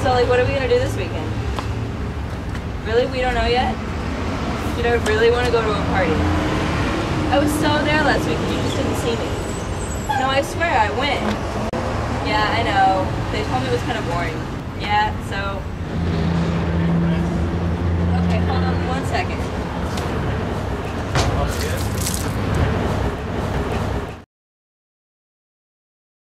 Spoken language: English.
So, like, what are we gonna do this weekend? Really? We don't know yet? Dude, I really want to go to a party. I was so there last week and you just didn't see me. No, I swear, I went. Yeah, I know. They told me it was kind of boring. Yeah, so